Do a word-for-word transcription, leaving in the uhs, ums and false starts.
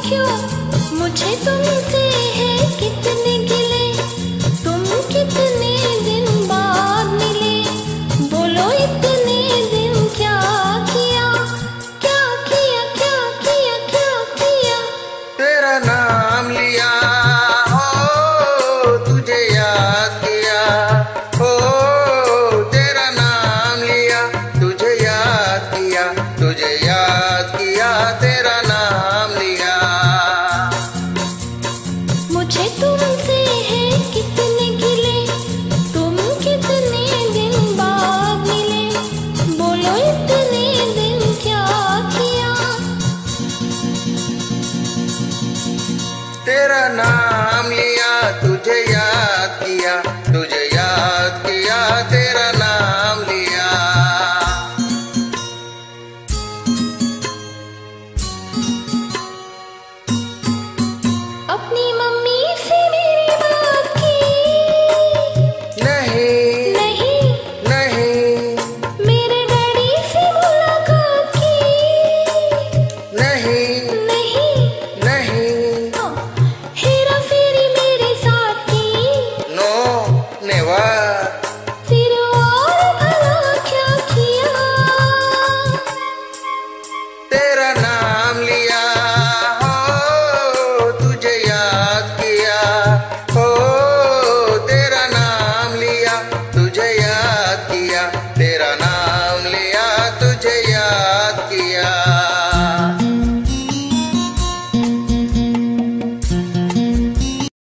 क्यों मुझे तुमसे है कितने गिले, तुम कितने दिन बाद मिले, बोलो इतने दिन क्या किया, क्या किया, क्या किया, क्या किया। तेरा नाम लिया हो, तुझे याद किया हो, तेरा नाम लिया, तुझे याद किया, तुझे याद किया, तेरा नाम लिया। मुझे तुमसे है कितने गिले, तुम कितने दिन बाद मिले, बोलो इतने दिन क्या किया। तेरा नाम लिया, तुझे